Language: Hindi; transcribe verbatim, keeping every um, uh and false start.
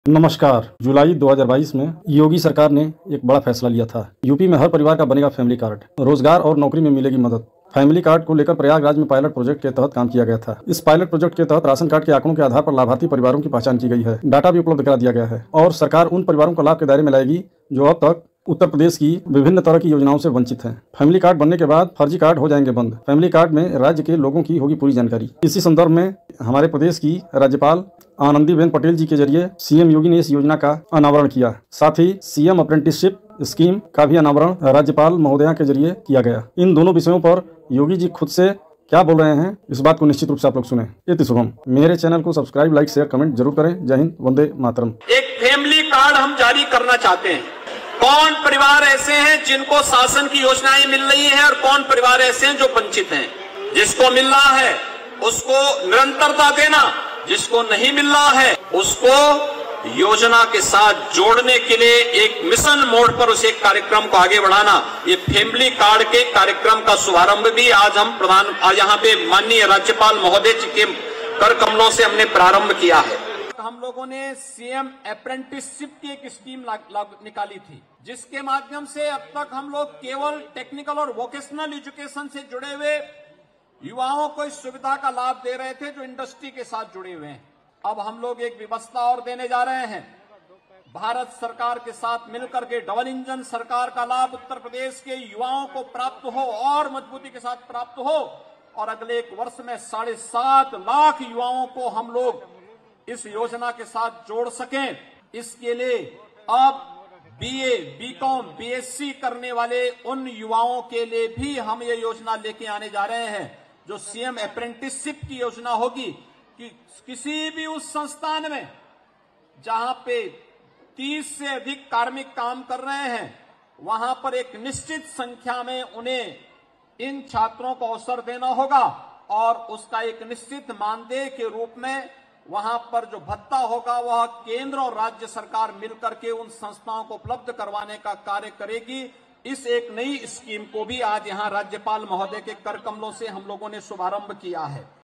नमस्कार। जुलाई दो हज़ार बाईस में योगी सरकार ने एक बड़ा फैसला लिया था। यूपी में हर परिवार का बनेगा फैमिली कार्ड, रोजगार और नौकरी में मिलेगी मदद। फैमिली कार्ड को लेकर प्रयागराज में पायलट प्रोजेक्ट के तहत काम किया गया था। इस पायलट प्रोजेक्ट के तहत राशन कार्ड के आंकड़ों के आधार पर लाभार्थी परिवारों की पहचान की गई है। डाटा भी उपलब्ध करा दिया गया है और सरकार उन परिवारों को लाभ के दायरे में लाएगी जो अब तक उत्तर प्रदेश की विभिन्न तरह की योजनाओं से वंचित हैं। फैमिली कार्ड बनने के बाद फर्जी कार्ड हो जाएंगे बंद। फैमिली कार्ड में राज्य के लोगों की होगी पूरी जानकारी। इसी संदर्भ में हमारे प्रदेश की राज्यपाल आनंदीबेन पटेल जी के जरिए सीएम योगी ने इस योजना का अनावरण किया। साथ ही सीएम अप्रेंटिसशिप स्कीम का भी अनावरण राज्यपाल महोदया के जरिए किया गया। इन दोनों विषयों पर योगी जी खुद से क्या बोल रहे हैं, इस बात को निश्चित रूप से आप लोग सुने। इति शुभम। मेरे चैनल को सब्सक्राइब, लाइक, शेयर, कमेंट जरूर करें। जय हिंद, वंदे मातरम। एक फैमिली कार्ड हम जारी करना चाहते हैं। कौन परिवार ऐसे हैं जिनको शासन की योजनाएं मिल रही हैं और कौन परिवार ऐसे हैं जो वंचित हैं। जिसको मिल रहा है उसको निरंतरता देना, जिसको नहीं मिल रहा है उसको योजना के साथ जोड़ने के लिए एक मिशन मोड पर उस एक कार्यक्रम को आगे बढ़ाना। ये फैमिली कार्ड के कार्यक्रम का शुभारंभ भी आज हम प्रधान आज यहाँ पे माननीय राज्यपाल महोदय जी के कर कमलों से हमने प्रारंभ किया है। हम लोगों ने सीएम अप्रेंटिसशिप की एक स्कीम निकाली थी, जिसके माध्यम से अब तक हम लोग केवल टेक्निकल और वोकेशनल एजुकेशन से जुड़े हुए युवाओं को इस सुविधा का लाभ दे रहे थे जो इंडस्ट्री के साथ जुड़े हुए हैं। अब हम लोग एक व्यवस्था और देने जा रहे हैं। भारत सरकार के साथ मिलकर के डबल इंजन सरकार का लाभ उत्तर प्रदेश के युवाओं को प्राप्त हो और मजबूती के साथ प्राप्त हो और अगले एक वर्ष में साढ़े सात लाख युवाओं को हम लोग इस योजना के साथ जोड़ सकें। इसके लिए अब बीए, बीकॉम, बीएससी करने वाले उन युवाओं के लिए भी हम ये योजना लेके आने जा रहे हैं, जो सीएम अप्रेंटिसशिप की योजना होगी कि किसी भी उस संस्थान में जहां पे तीस से अधिक कार्मिक काम कर रहे हैं, वहां पर एक निश्चित संख्या में उन्हें इन छात्रों को अवसर देना होगा और उसका एक निश्चित मानदेय के रूप में वहां पर जो भत्ता होगा वह केंद्र और राज्य सरकार मिलकर के उन संस्थाओं को उपलब्ध करवाने का कार्य करेगी। इस एक नई स्कीम को भी आज यहां राज्यपाल महोदय के कर कमलों से हम लोगों ने शुभारंभ किया है।